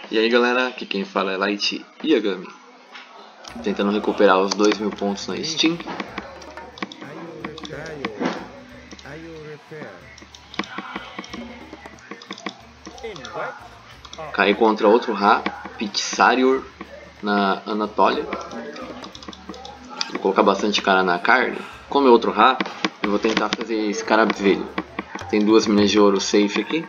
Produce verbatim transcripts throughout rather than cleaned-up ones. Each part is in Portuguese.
E aí galera, aqui quem fala é Light Yagami, tentando recuperar os dois mil pontos na Steam. Caí contra outro Ra, Pitsarior, na Anatólia. Vou colocar bastante cara na carne. Como é outro Ra, eu vou tentar fazer esse cara velho. Tem duas minas de ouro safe aqui.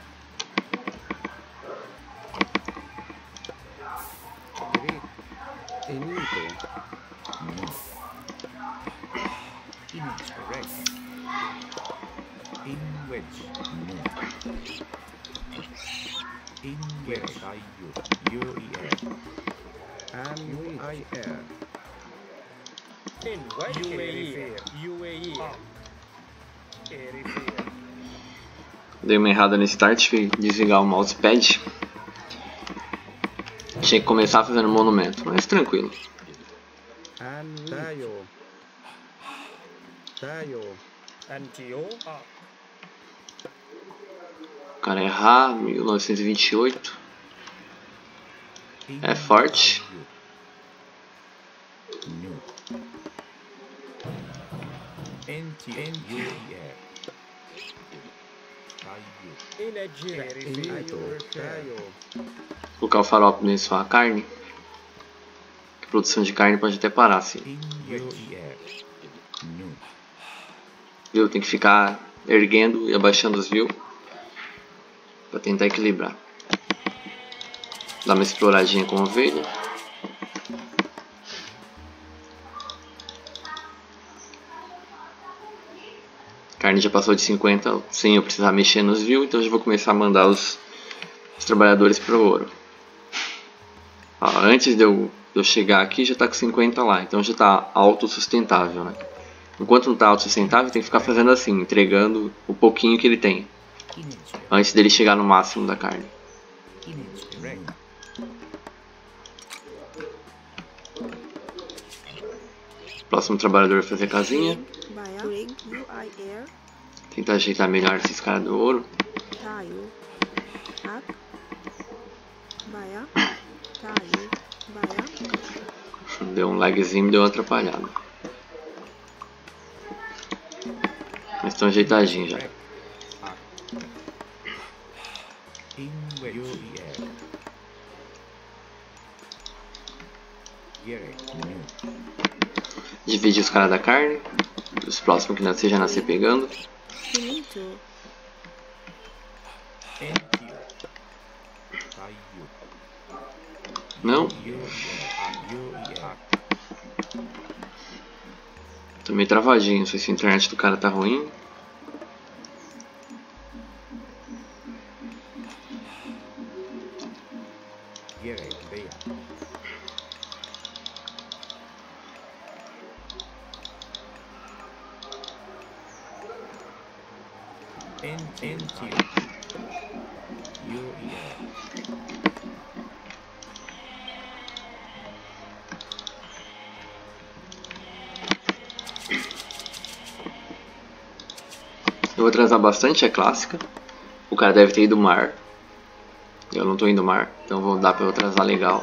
Dei uma errada no start, fui desligar o mousepad. Tinha que começar fazendo monumento, mas tranquilo. O cara é Ra, mil novecentos e vinte e oito. É forte. Vou colocar o farol pra abençoar a carne. A produção de carne pode até parar assim. Viu? Tem que ficar erguendo e abaixando os views para tentar equilibrar. Dá uma exploradinha com a ovelha. A carne já passou de cinquenta sem eu precisar mexer nos views, então já vou começar a mandar os, os trabalhadores para o ouro. Ó, antes de eu, de eu chegar aqui já está com cinquenta lá, então já está autossustentável, né? Enquanto não está autossustentável, tem que ficar fazendo assim, entregando o pouquinho que ele tem, antes dele chegar no máximo da carne. Próximo trabalhador vai fazer casinha. Tentar ajeitar melhor esses caras do ouro. Deu um lagzinho e deu uma atrapalhada. Mas estão ajeitadinhos já. Dividir os caras da carne. Os próximos que nascer já nascer pegando. Não? Tô meio travadinho, não sei se a internet do cara tá ruim. Eu vou atrasar bastante, é clássica. O cara deve ter ido mar. Eu não tô indo mar, então vou dar pra eu atrasar legal.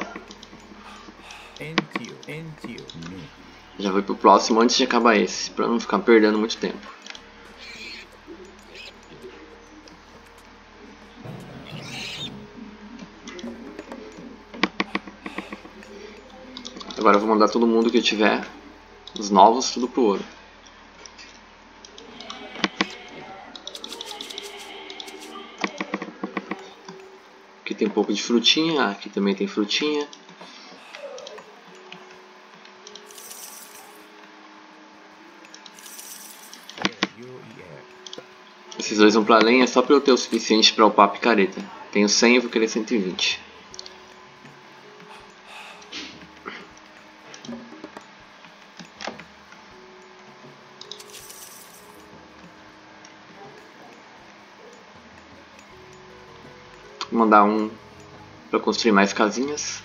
Já vou pro próximo antes de acabar esse, pra não ficar perdendo muito tempo. Agora eu vou mandar todo mundo que eu tiver, os novos, tudo pro ouro. Aqui tem um pouco de frutinha, aqui também tem frutinha. Esses dois vão pra lenha só pra eu ter o suficiente pra upar a picareta. Tenho cem e vou querer cento e vinte. Vou mandar um para construir mais casinhas.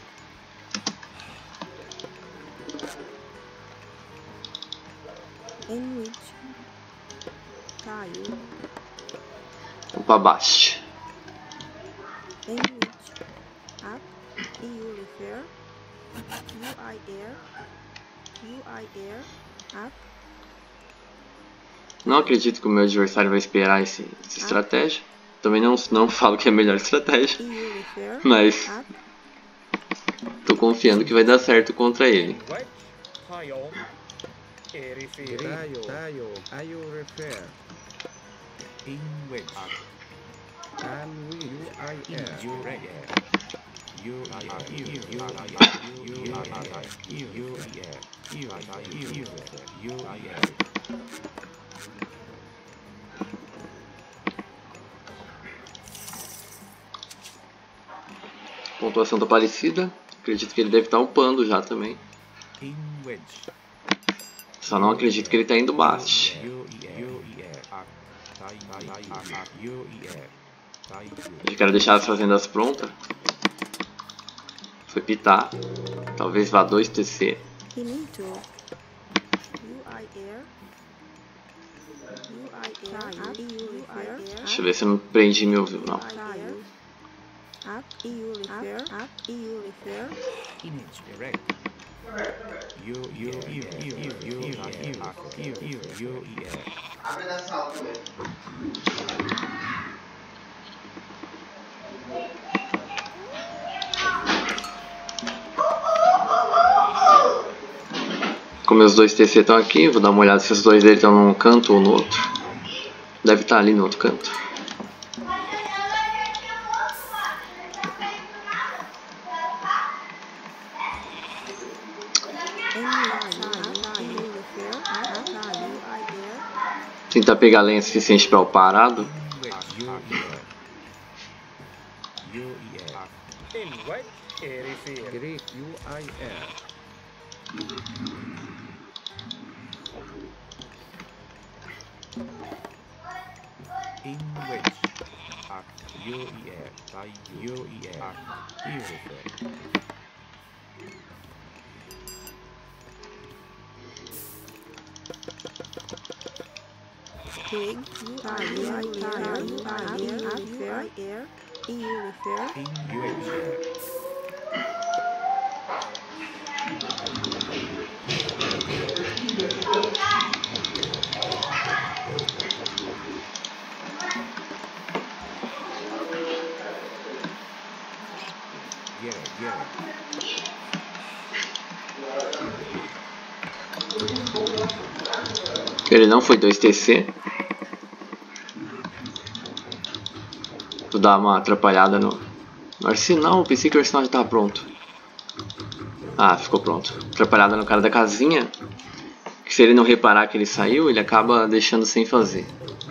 Opa, baixo. up, E U refer, U I air, U I air, up. Não acredito que o meu adversário vai esperar esse, essa estratégia. Também não, não falo que é a melhor estratégia, mas tô confiando que vai dar certo contra ele. A pontuação tá parecida. Acredito que ele deve estar upando já também. Só não acredito que ele tá indo bast. Eu quero deixar as fazendas prontas. Foi pitar. Talvez vá dois T C. Deixa eu ver se eu não prendi meu view, não. Up, E U refer, up, E U refer. Image direct. U U U U U U U U U. Abre na sala também. Como meus dois T C estão aqui, vou dar uma olhada se os dois dele estão num canto ou no outro. Deve estar ali no outro canto. Tentar pegar lenha suficiente para o parado. Big, U I air, U I air, air, E U refer. Ele não foi dois T C. Vou dar uma atrapalhada no, no arsenal. Pensei que o arsenal já estava pronto. Ah, ficou pronto. Atrapalhada no cara da casinha. Que se ele não reparar que ele saiu, ele acaba deixando sem fazer.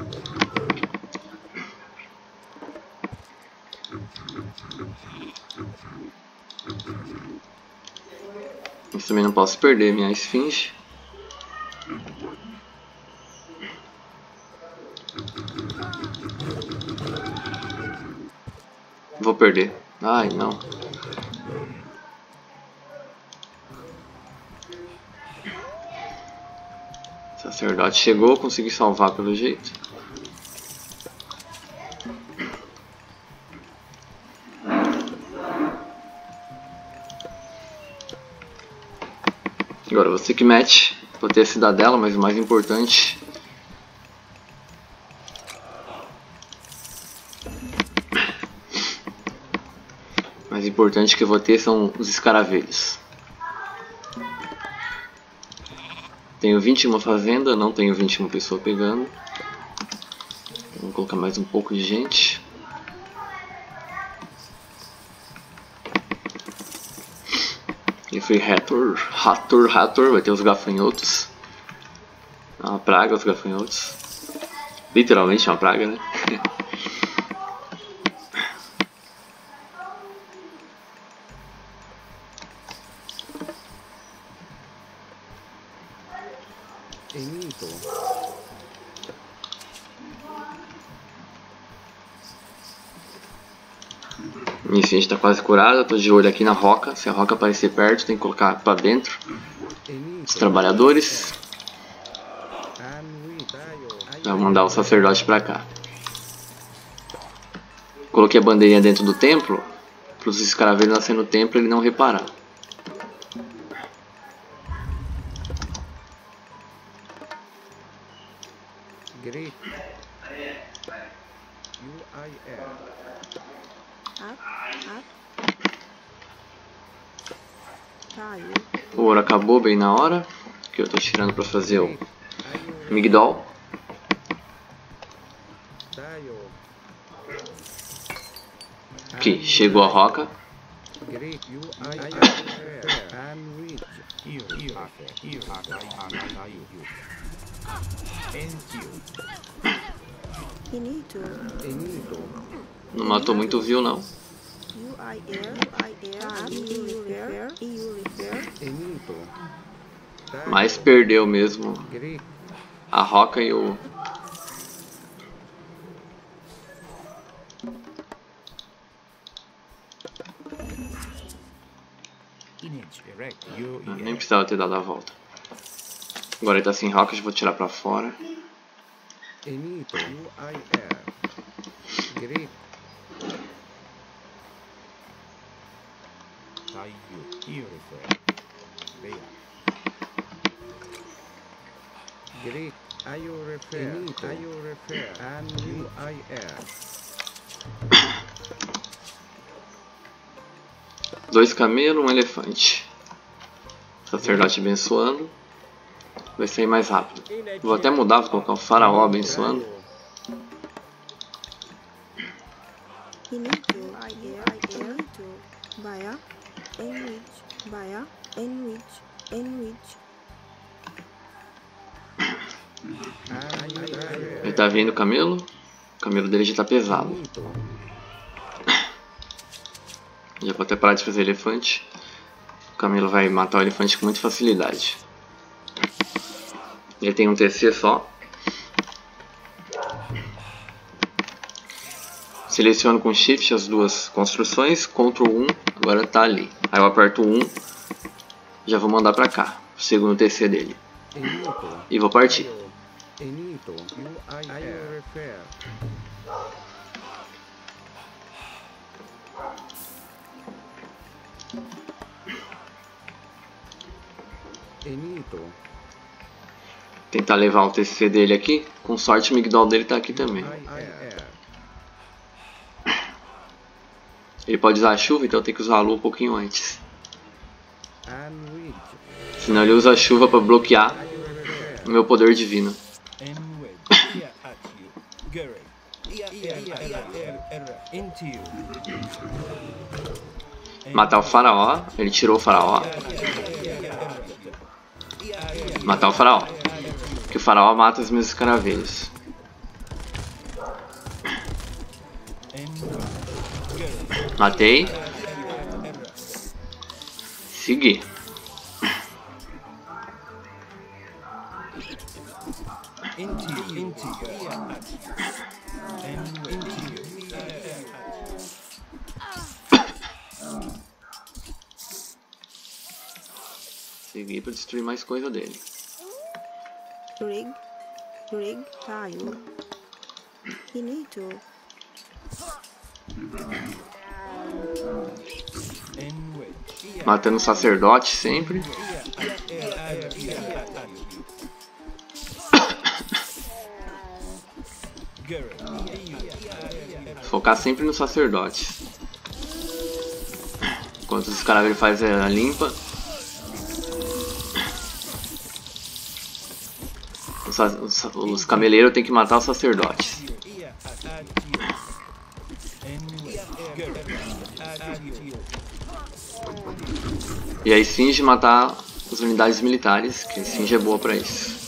Mas também não posso perder minha esfinge. Vou perder. Ai, não. O sacerdote chegou, consegui salvar pelo jeito. Agora você que mete. Vou ter a cidadela, mas o mais importante... O mais importante que eu vou ter são os escaravelhos. Tenho vinte e uma fazenda, não tenho vinte e uma pessoas pegando. Vamos colocar mais um pouco de gente. E foi Hathor, Hathor, Hathor, vai ter os gafanhotos. É uma praga os gafanhotos. Literalmente uma praga, né? Minha esfinge está quase curada, estou de olho aqui na roca. Se a roca aparecer perto, tem que colocar para dentro os trabalhadores. Vou mandar o sacerdote para cá. Coloquei a bandeirinha dentro do templo Para os escaravelhos nascer no templo ele não reparar. Greek. U I R. Up, up. Caiu. O ouro acabou bem na hora, que eu estou tirando para fazer o migdol. Dio. Aqui, chegou a roca. Greek. U I R. Anwich. Here, here, here, Inito. Enito. Não matou muito viu não. U I R, I R, up, E U refer, E U refer. Enito. Mas perdeu mesmo Greek. a roca e o... Image erect. U Ah, E nem R. precisava ter dado a volta. Agora ele tá sem roca, eu vou tirar pra fora. Enito. U I R. Greek. Taio. Here refer. Beia. Greek. I U refer. I U refer. And U I R. Dois camelos, um elefante. Sacerdote abençoando. Vai sair mais rápido. Vou até mudar, vou colocar o faraó abençoando. Inito, I R, I R. Inito. Baia. Enrich. Baia. Enrich. Enrich. Ele tá vendo o camelo. O camelo dele já tá pesado. Já vou até parar de fazer elefante. O camelo vai matar o elefante com muita facilidade. Ele tem um T C só. Seleciono com Shift as duas construções. control um, agora tá ali. Aí eu aperto um. Já vou mandar pra cá. O segundo T C dele. E vou partir. Enito. U I R refer. Enito. Tentar levar o T C dele aqui. Com sorte o migdol dele tá aqui também. I R. Ele pode usar a chuva, então tem que usar a lua um pouquinho antes. Anwich. Senão ele usa a chuva para bloquear o meu poder divino. Matar o faraó. Ele tirou o faraó. Matar o faraó. Porque o faraó mata os meus escaravelhos. Matei. Segui. Segui para destruir mais coisa dele. Rig. Rig. Caiu. Inito. Matando o sacerdote sempre. Focar sempre no sacerdote. Enquanto os escaravelhos fazem a limpa. Os, os, os cameleiros têm que matar os sacerdotes. E a esfinge matar as unidades militares, que a esfinge é boa pra isso.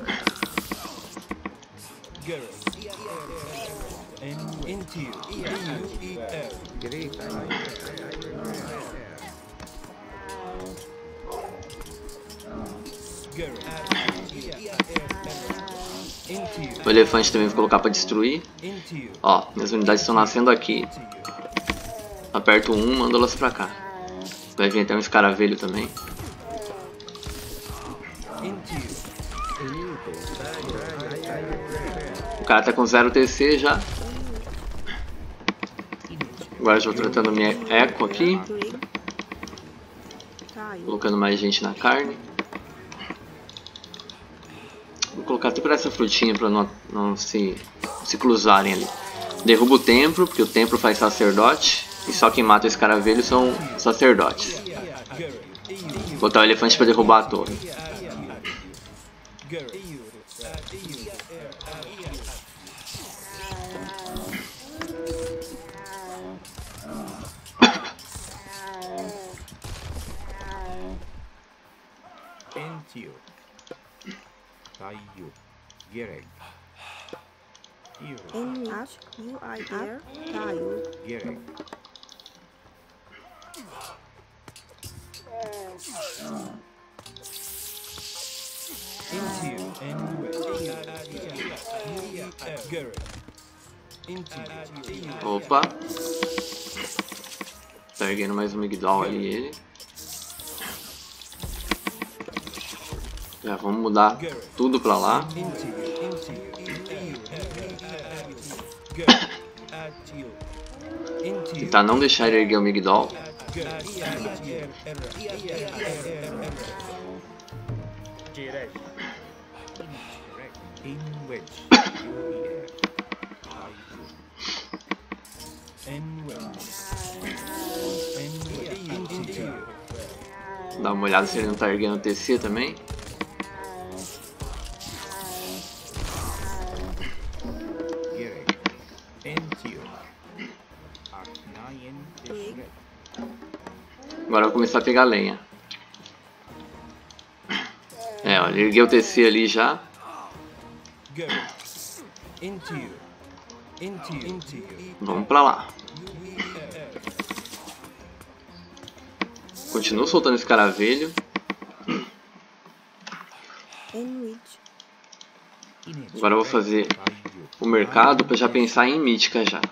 O elefante também vou colocar pra destruir. Ó, minhas unidades estão nascendo aqui. Aperto um, mando elas pra cá. Vai vir até um escaravelho também. O cara tá com zero T C já. Agora já estou tratando minha eco aqui. Twig. Tile. Colocando mais gente na carne. Vou colocar até para essa frutinha para não, não se, se cruzarem ali. Derruba o templo, porque o templo faz sacerdote. E só quem mata o escaravelho são sacerdotes. Vou botar o elefante para derrubar a torre. Entio. Taio. Gereg. In which you I air. Tile. Gereg. Entio. Gereg. Entio. Opa. Tá erguendo mais um migdal ali ele. Já vamos mudar tudo pra lá. Tentar não deixar ele erguer o migdal. Dá uma olhada se ele não tá erguendo o T C também. Agora eu vou começar a pegar lenha. É, olha, ergueu o T C ali já. Vamos pra lá. Continuo soltando escaravelho. Agora eu vou fazer o mercado para já pensar em mítica já.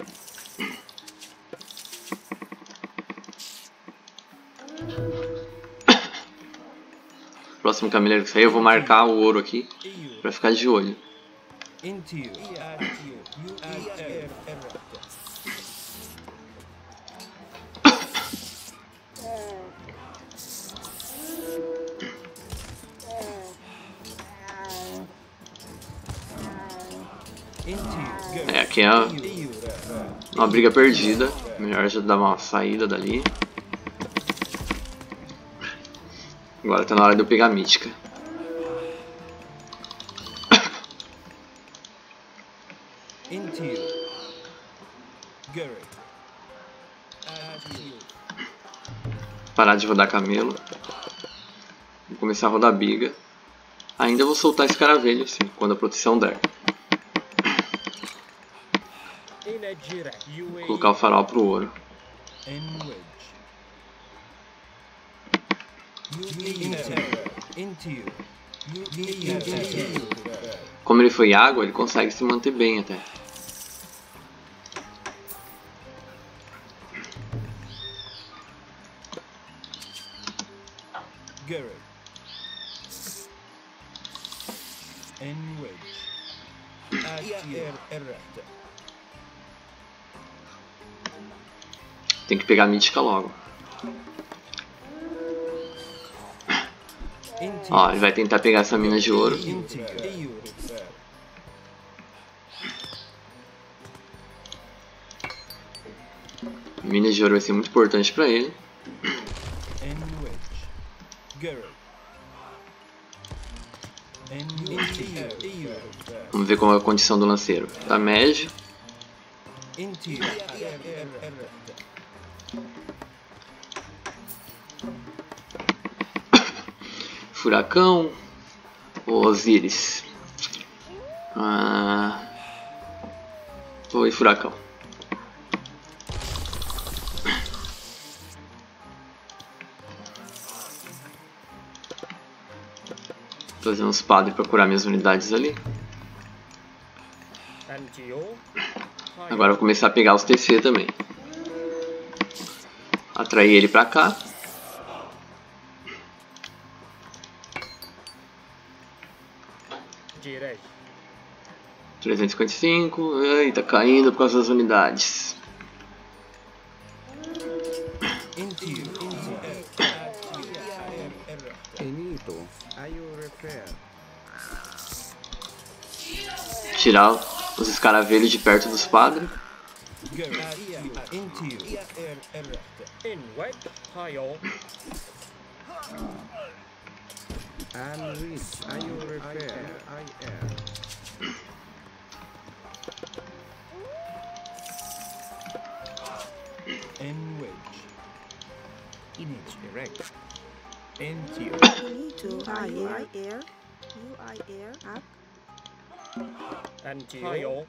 Próximo cameleiro que sair eu vou marcar o ouro aqui para ficar de olho. É, aqui é uma briga perdida. Melhor já dar uma saída dali. Agora tá na hora de eu pegar a mítica. Parar de rodar camelo. Vou começar a rodar biga. Ainda vou soltar escaravelho, sim, quando a proteção der. Vou colocar o farol pro ouro. Como ele foi água, ele consegue se manter bem até. Tem que pegar a mítica logo. Ó, ele vai tentar pegar essa mina de ouro. Mina de ouro vai ser muito importante pra ele. Vamos ver qual é a condição do lanceiro. Tá médio. Furacão ou Osiris? Ah, vou ir furacão. Fazer uns padres para curar minhas unidades ali. Agora eu vou começar a pegar os T C também. Atrair ele para cá. trezentos e cinquenta e cinco. Ai, tá caindo por causa das unidades. Into you. Into Enito. Are you repair? Tirar os escaravelhos de perto dos padres. Into you. In what pile? I'm rich. Are you repair? I am. In which? In its direct. Into you. You need to I air, air, you I air, up. And pile.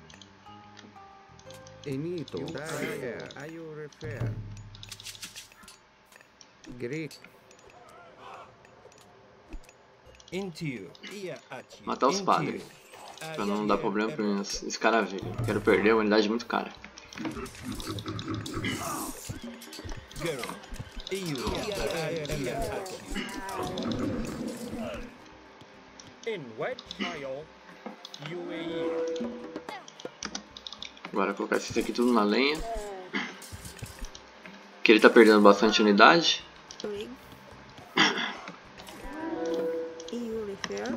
Enito. Are you repair? Great. Into you. Matar os padres. Pra não dar problema para os escaravelhos. Quero perder uma unidade muito cara. Agora colocar isso aqui tudo na lenha. Que ele tá perdendo bastante unidade. Rig. E U repair.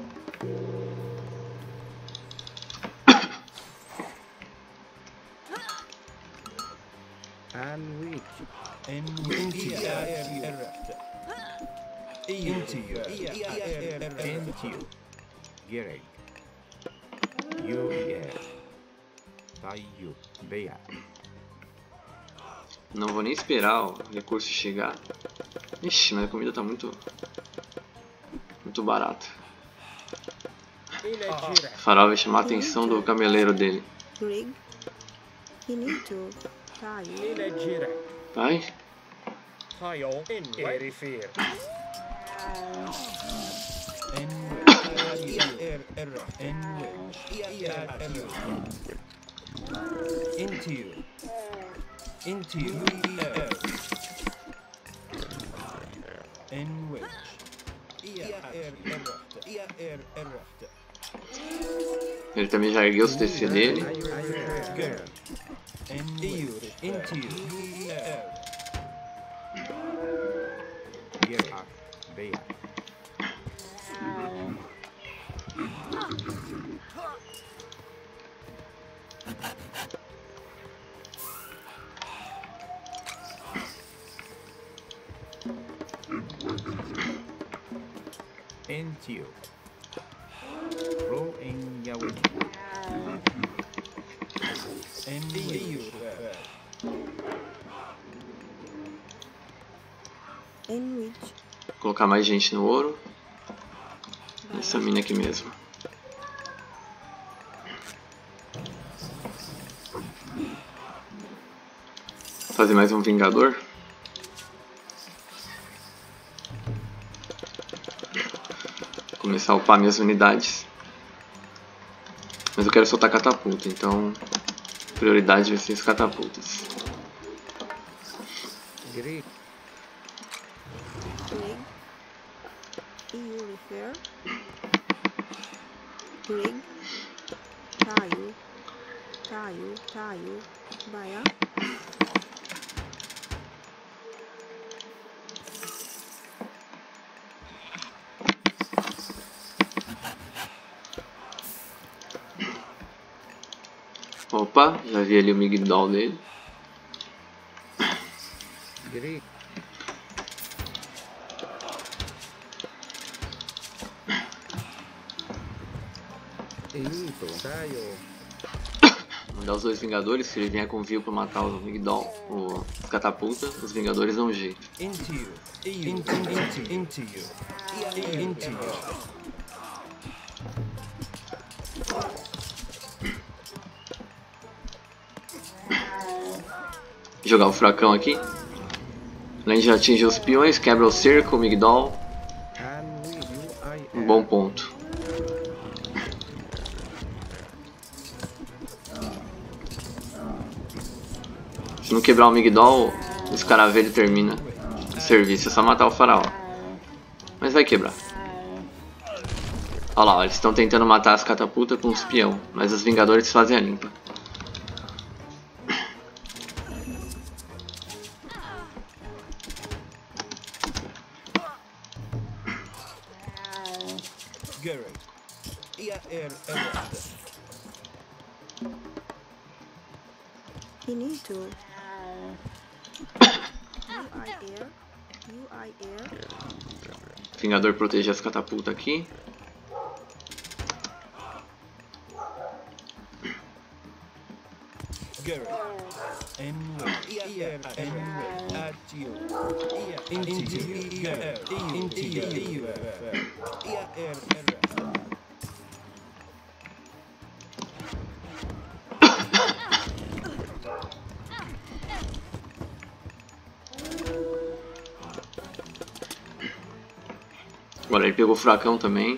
And which? Into you. Into you. Into you. Gereg. You yeah. Taio. Beia. Não vou nem esperar o recurso chegar. Ixi, mas a comida tá muito muito barata. O farol vai chamar a atenção do cameleiro dele. Rig. You need to tile. Vai. Into you. Into you. In which? Ele também já ergueu os T C dele. Into you. Beia. Into you. Roll in Yahweh. And you. In which? Colocar mais gente no ouro. Essa mina aqui mesmo. Fazer mais um Vingador. Começar a upar minhas unidades. Mas eu quero soltar catapulta, então prioridade vai ser as catapultas. Rig. E U repair. Rig. Tile. Tile. Tile. Baia. Opa, já vi ali o Migdol dele. Mandar os dois Vingadores, se ele vier com Viu pra matar o Migdol, o catapulta, os Vingadores dão um jeito. Into you. Into, into, into you. Into you. Jogar o furacão aqui. Além de atingir os peões, quebra o cerco, o Migdol. Um bom ponto. Se não quebrar o Migdol, o escaravelho termina o serviço. É só matar o faraó. Mas vai quebrar. Olha lá, eles estão tentando matar as catapultas com os peão, mas os Vingadores fazem a limpa. Garrett. Ia er errata. Finito. U I air. U I air. Vingador protege as catapultas aqui. Garrett. Enway. Ia er enway. Atio. Ia into ia er into ia ia er errata. Agora ele pegou o furacão também.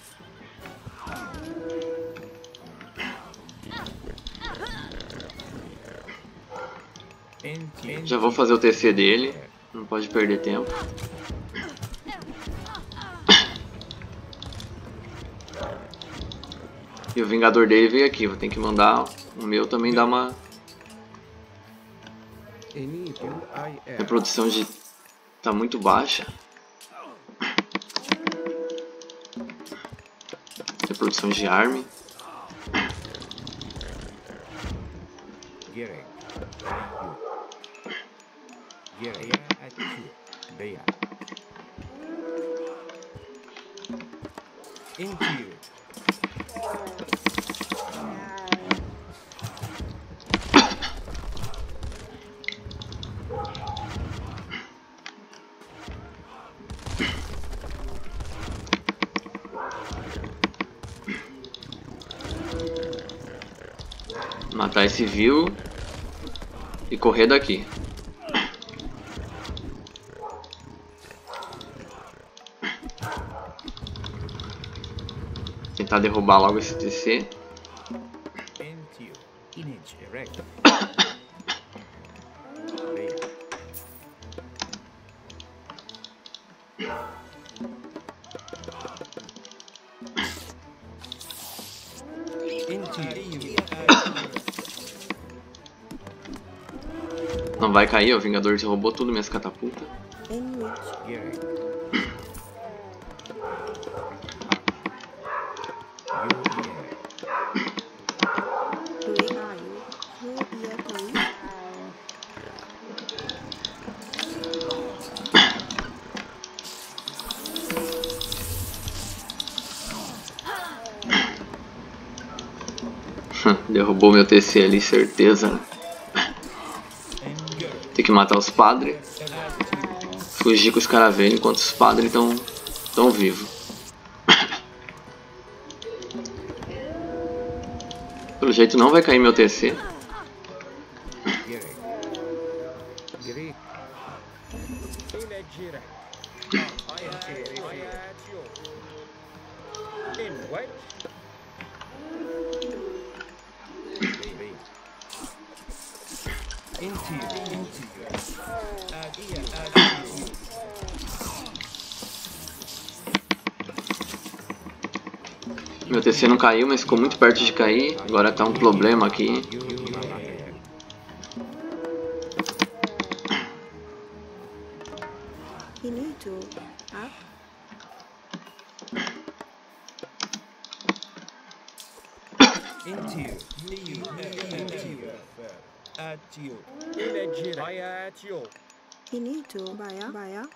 Já vou fazer o T C dele. Não pode perder tempo. E o Vingador dele veio aqui. Vou ter que mandar o meu também dar uma reprodução de... Tá muito baixa. Reprodução de arme. Matar esse vil e correr daqui. Tentar derrubar logo esse T C. Não vai cair, o Vingador roubou tudo minhas catapultas. Derrubou meu T C ali, certeza. Tem que matar os padres. Fugir com os caravelhos enquanto os padres estão tão vivos. Pelo jeito não vai cair meu T C. Meu T C não caiu, mas ficou muito perto de cair. Agora tá um problema aqui. Finito. Up. Finito. Baia. Baia.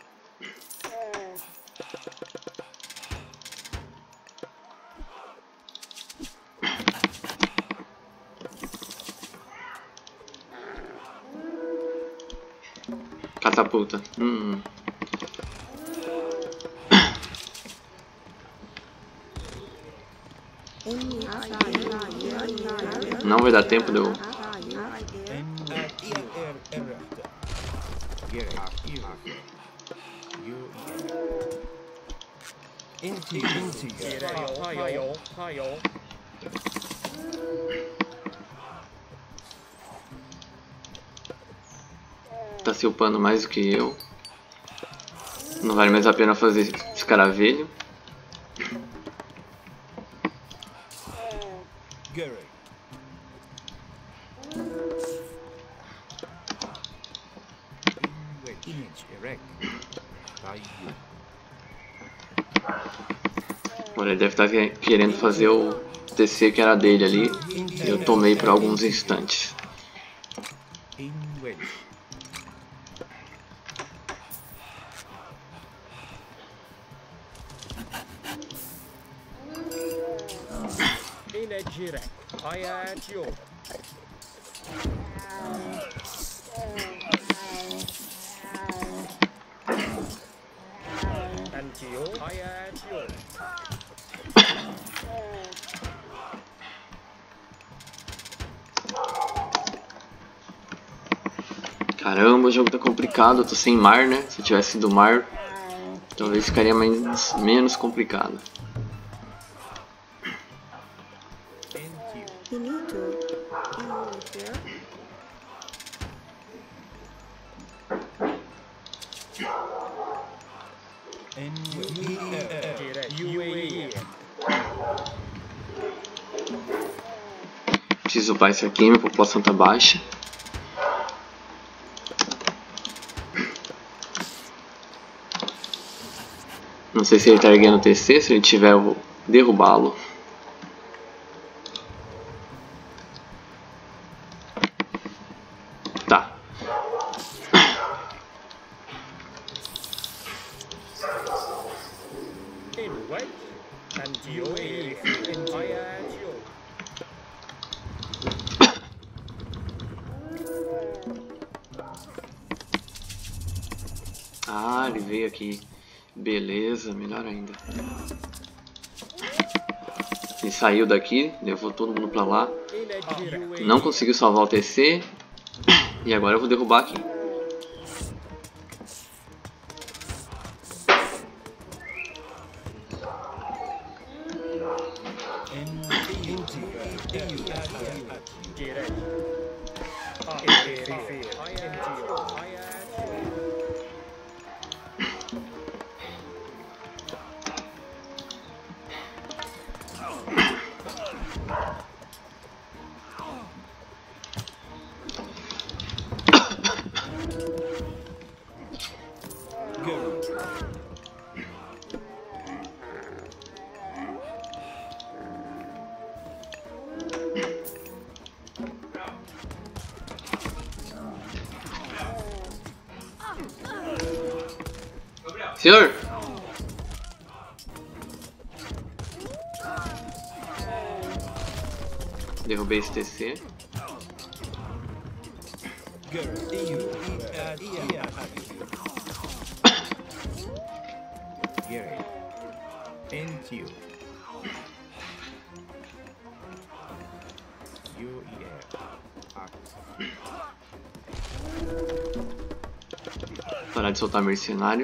Catapulta. Hum. Não vai dar tempo de eu... Tá se upando mais do que eu. Não vale mais a pena fazer escaravelho. Olha, ele deve estar querendo fazer o T C que era dele ali. E eu tomei por alguns instantes. In Welsh. In Ejirek. I at you. And you. I at you. Caramba, o jogo tá complicado, eu tô sem mar, né? Se eu tivesse do mar, talvez ficaria mais, menos complicado. You need to you repair. In U A E. Preciso upar isso aqui, minha população tá baixa. Não sei se ele tá erguendo o T C, se ele tiver, eu vou derrubá-lo. Tá. In Welsh. And you in I at you. Ah, ele veio aqui. Beleza, melhor ainda. Ele saiu daqui, levou todo mundo pra lá. In Ejirek. Não conseguiu salvar o T C. E agora eu vou derrubar aqui. Senhor! Derrubei esse T C. Parar de soltar mercenário.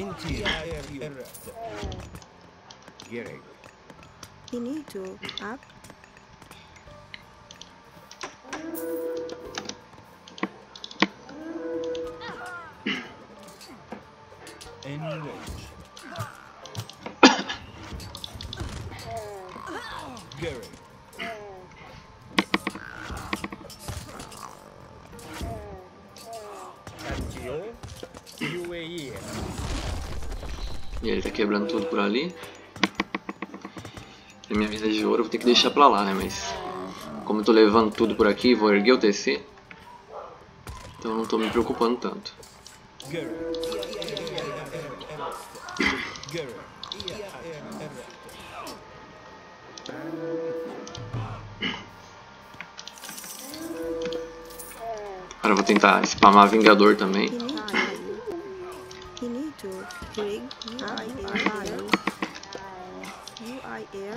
You need to up. E ele tá quebrando tudo por ali. E minha vida de ouro eu vou ter que deixar pra lá, né? Mas como eu tô levando tudo por aqui, vou erguer o T C. Então eu não tô me preocupando tanto. Agora eu vou tentar spamar Vingador também. You need to bring U I air. U I air.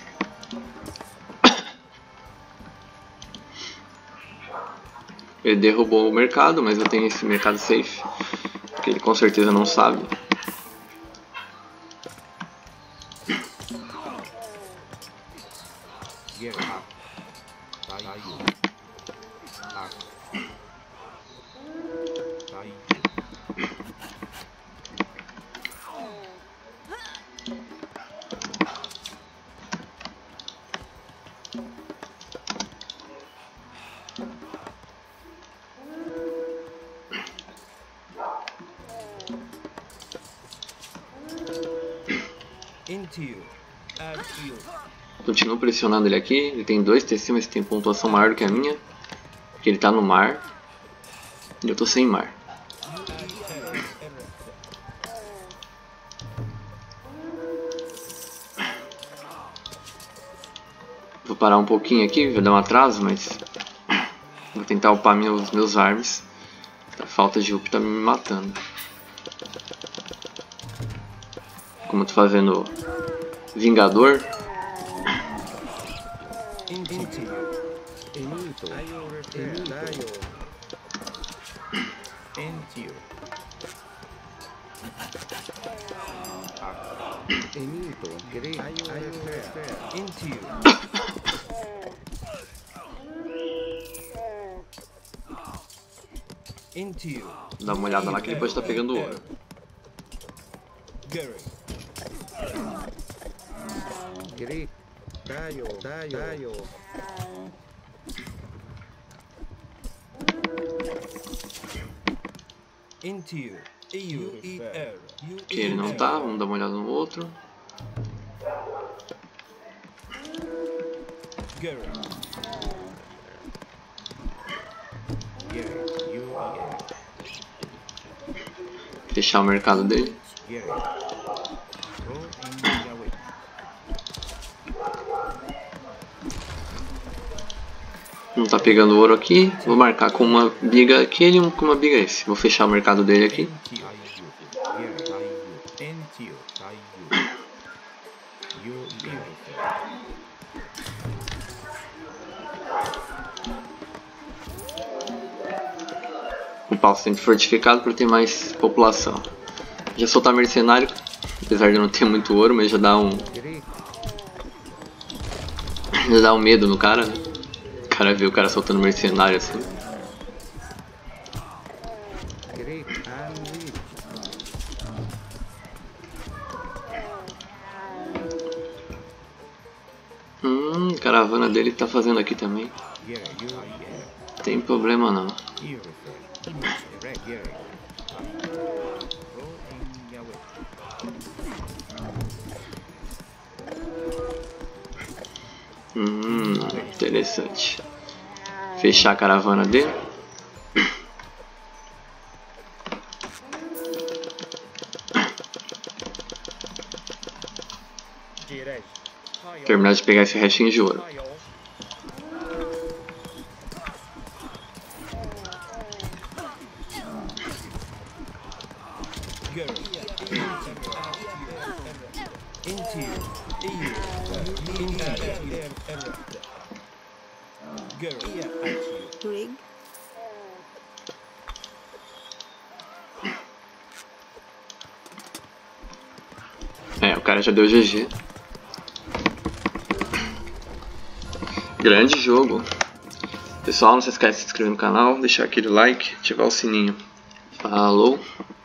Ele derrubou o mercado, mas eu tenho esse mercado safe, que ele com certeza não sabe. Into you. Atio. Continuo pressionando ele aqui. Ele tem dois T C, mas tem pontuação maior do que a minha. Porque ele tá no mar. E eu tô sem mar. Vou parar um pouquinho aqui, vai dar um atraso, mas vou tentar upar meus, meus arms. A falta de up tá me matando. Como eu tô fazendo Vingador. Entio. Entio. Entio. Dá uma olhada lá que depois tá pegando ouro. Gary. Gri. Dayo, dayo, dayo. Entio. Eu e R. Que ele não tá, vamos dar uma olhada no outro. Gary. Gary. You e Fechar o mercado dele. Gary. Go in Yahweh. Não tá pegando ouro aqui. Vou marcar com uma biga aquele e com uma biga esse. Vou fechar o mercado dele aqui. Entio. Tayu. You e Upar o centro fortificado para ter mais população. Já soltar mercenário, apesar de não ter muito ouro, mas já dá um. Já dá um medo no cara, né? O cara vê o cara soltando mercenário assim. Hum, a caravana dele tá fazendo aqui também. Tem problema não. Hum, interessante. Fechar a caravana dele. Terminar de pegar esse restinho de ouro. Rig. É, o cara já deu G G. Grande jogo. Pessoal, não se esquece de se inscrever no canal, deixar aquele like, ativar o sininho. Falou!